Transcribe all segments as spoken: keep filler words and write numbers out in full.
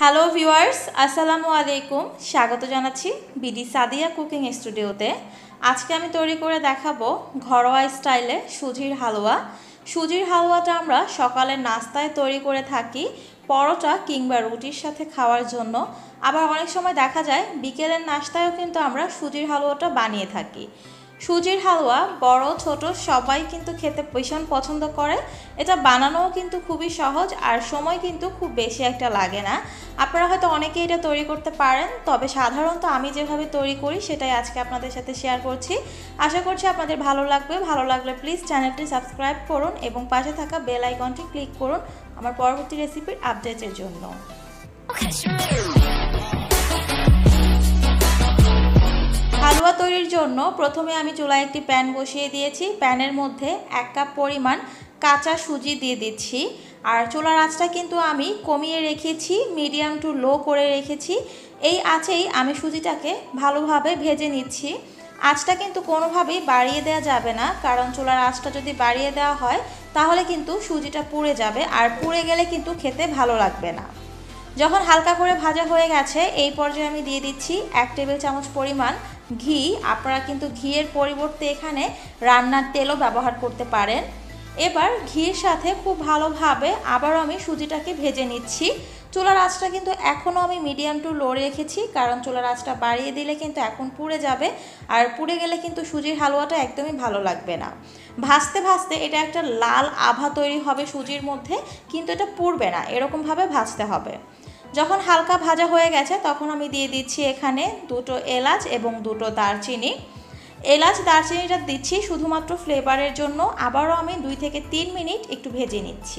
Hello viewers, আসসালামু আলাইকুম। স্বাগত জানাচ্ছি বিডি সাদিয়া কুকিং স্টুডিওতে। আজকে আমি তৈরি করে দেখাবো ঘরোয়া স্টাইলে সুজির হালুয়া। সুজির হালুয়াটা আমরা সকালের নাস্তায় তৈরি করে থাকি পরোটা কিংবা রুটির সাথে খাওয়ার জন্য। আবার অনেক সময় দেখা যায় বিকেলের নাস্তায়ও কিন্তু আমরা সুজির হালুয়াটা বানিয়ে থাকি। সুজির হালুয়া বড় ছোট সবাই কিন্তু খেতে ভীষণ পছন্দ করে। এটা বানানোও কিন্তু খুবই সহজ আর সময় কিন্তু খুব বেশি একটা লাগে না। আপনারা হয়তো অনেকেই এটা তৈরি করতে পারেন, তবে সাধারণত আমি যেভাবে তৈরি করি সেটাই আজকে আপনাদের সাথে শেয়ার করছি। আশা করছি আপনাদের ভালো লাগবে। ভালো লাগলে প্লিজ চ্যানেলটি সাবস্ক্রাইব করুন এবং পাশে থাকা বেল আইকনটি ক্লিক করুন আমার পরবর্তী রেসিপির আপডেটের জন্য। হালুয়া তৈরির জন্য প্রথমে আমি চুলায় একটি প্যান বসিয়ে দিয়েছি। প্যানের মধ্যে এক কাপ পরিমাণ কাঁচা সুজি দিয়ে দিচ্ছি। আর চুলার আঁচটা কিন্তু আমি কমিয়ে রেখেছি, মিডিয়াম টু লো করে রেখেছি। এই আঁচেই আমি সুজিটাকে ভালোভাবে ভেজে নিচ্ছি। আঁচটা কিন্তু কোনোভাবেই বাড়িয়ে দেওয়া যাবে না, কারণ চুলার আঁচটা যদি বাড়িয়ে দেওয়া হয় তাহলে কিন্তু সুজিটা পুড়ে যাবে, আর পুড়ে গেলে কিন্তু খেতে ভালো লাগবে না। যখন হালকা করে ভাজা হয়ে গেছে এই পর্যায়ে আমি দিয়ে দিচ্ছি এক টেবিল চামচ পরিমাণ ঘি। আপনারা কিন্তু ঘিয়ের পরিবর্তে এখানে রান্নার তেলও ব্যবহার করতে পারেন। এবার ঘির সাথে খুব ভালোভাবে আবারও আমি সুজিটাকে ভেজে নিচ্ছি। চুলার আঁচটা কিন্তু এখনও আমি মিডিয়াম টু লো রেখেছি, কারণ চুলার আঁচটা বাড়িয়ে দিলে কিন্তু এখন পুড়ে যাবে, আর পুড়ে গেলে কিন্তু সুজির হালুয়াটা একদমই ভালো লাগবে না। ভাজতে ভাজতে এটা একটা লাল আভা তৈরি হবে সুজির মধ্যে, কিন্তু এটা পুড়বে না, এরকমভাবে ভাজতে হবে। যখন হালকা ভাজা হয়ে গেছে তখন আমি দিয়ে দিচ্ছি এখানে দুটো এলাচ এবং দুটো দারচিনি। এলাচ দারচিনিটা দিচ্ছি শুধুমাত্র ফ্লেভারের জন্য। আবারও আমি দুই থেকে তিন মিনিট একটু ভেজে নিচ্ছি।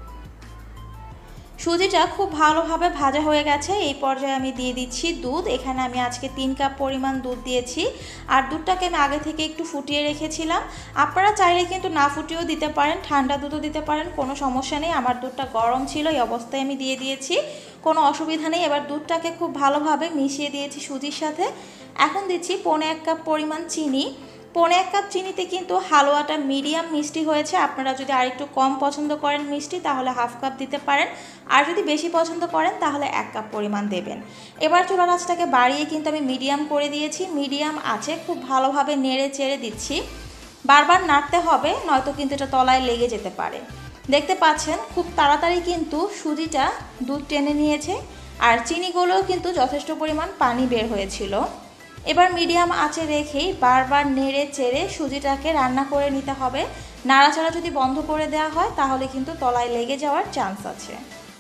সুজিটা খুব ভালোভাবে ভাজা হয়ে গেছে। এই পর্যায়ে আমি দিয়ে দিচ্ছি দুধ। এখানে আমি আজকে তিন কাপ পরিমাণ দুধ দিয়েছি, আর দুধটাকে আমি আগে থেকে একটু ফুটিয়ে রেখেছিলাম। আপনারা চাইলে কিন্তু না ফুটিয়েও দিতে পারেন, ঠান্ডা দুধও দিতে পারেন, কোনো সমস্যা নেই। আমার দুধটা গরম ছিল, এই অবস্থায় আমি দিয়ে দিয়েছি, কোনো অসুবিধা নেই। এবার দুধটাকে খুব ভালোভাবে মিশিয়ে দিয়েছি সুজির সাথে। এখন দিচ্ছি পৌনে এক কাপ পরিমাণ চিনি। পৌনে এক কাপ চিনিতে কিন্তু হালুয়াটা মিডিয়াম মিষ্টি হয়েছে। আপনারা যদি আর একটু কম পছন্দ করেন মিষ্টি তাহলে হাফ কাপ দিতে পারেন, আর যদি বেশি পছন্দ করেন তাহলে এক কাপ পরিমাণ দেবেন। এবার চুলার আঁচটাকে বাড়িয়ে কিন্তু আমি মিডিয়াম করে দিয়েছি। মিডিয়াম আছে খুব ভালোভাবে নেড়ে চেড়ে দিচ্ছি। বারবার নাড়তে হবে, নয়তো কিন্তু এটা তলায় লেগে যেতে পারে। দেখতে পাচ্ছেন খুব তাড়াতাড়ি কিন্তু সুজিটা দুধ টেনে নিয়েছে, আর চিনিগুলোও কিন্তু যথেষ্ট পরিমাণ পানি বের হয়েছিল। এবার মিডিয়াম আঁচে রেখেই বারবার নেড়ে চেড়ে সুজিটাকে রান্না করে নিতে হবে। নাড়াচাড়া যদি বন্ধ করে দেওয়া হয় তাহলে কিন্তু তলায় লেগে যাওয়ার চান্স আছে।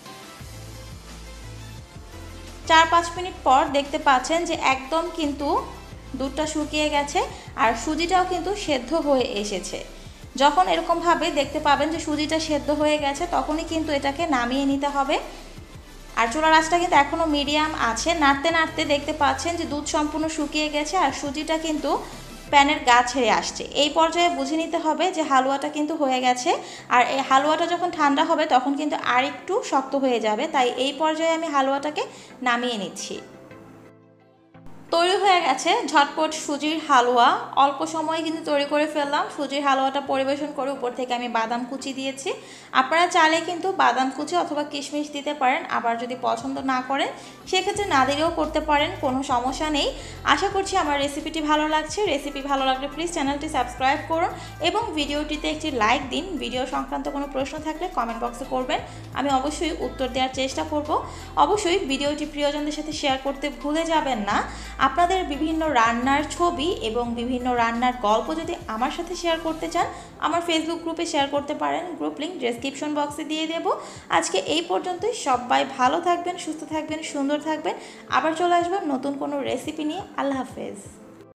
চার পাঁচ মিনিট পর দেখতে পাচ্ছেন যে একদম কিন্তু দুধটা শুকিয়ে গেছে, আর সুজিটাও কিন্তু সেদ্ধ হয়ে এসেছে। যখন এরকমভাবে দেখতে পাবেন যে সুজিটা সেদ্ধ হয়ে গেছে তখনই কিন্তু এটাকে নামিয়ে নিতে হবে। আর চুলার আঁচটা কিন্তু এখনও মিডিয়াম আছে। নাড়তে নাড়তে দেখতে পাচ্ছেন যে দুধ সম্পূর্ণ শুকিয়ে গেছে, আর সুজিটা কিন্তু প্যানের গা ছেড়ে আসছে। এই পর্যায়ে বুঝে নিতে হবে যে হালুয়াটা কিন্তু হয়ে গেছে। আর এই হালুয়াটা যখন ঠান্ডা হবে তখন কিন্তু আর একটু শক্ত হয়ে যাবে, তাই এই পর্যায়ে আমি হালুয়াটাকে নামিয়ে নিচ্ছি। তৈরি হয়ে গেছে ঝটপট সুজির হালুয়া। অল্প সময়ে কিন্তু তৈরি করে ফেললাম। সুজির হালুয়াটা পরিবেশন করে উপর থেকে আমি বাদাম কুচি দিয়েছি। আপনারা চাইলে কিন্তু বাদাম কুচি অথবা কিশমিশ দিতে পারেন, আবার যদি পছন্দ না করেন সেক্ষেত্রে না দিলেও করতে পারেন, কোনো সমস্যা নেই। আশা করছি আমার রেসিপিটি ভালো লাগছে। রেসিপি ভালো লাগলে প্লিজ চ্যানেলটি সাবস্ক্রাইব করুন এবং ভিডিওটিতে একটি লাইক দিন। ভিডিও সংক্রান্ত কোনো প্রশ্ন থাকলে কমেন্ট বক্সে করবেন, আমি অবশ্যই উত্তর দেওয়ার চেষ্টা করব। অবশ্যই ভিডিওটি প্রিয়জনদের সাথে শেয়ার করতে ভুলে যাবেন না। আপনাদের বিভিন্ন রান্নার ছবি এবং বিভিন্ন রান্নার গল্প যদি আমার সাথে শেয়ার করতে চান আমার ফেসবুক গ্রুপে শেয়ার করতে পারেন। গ্রুপ লিঙ্ক ডেসক্রিপশন বক্সে দিয়ে দেব। আজকে এই পর্যন্তই। সবাই ভালো থাকবেন, সুস্থ থাকবেন, সুন্দর থাকবেন। আবার চলে আসবেন নতুন কোনো রেসিপি নিয়ে। আল্লাহ হাফেজ।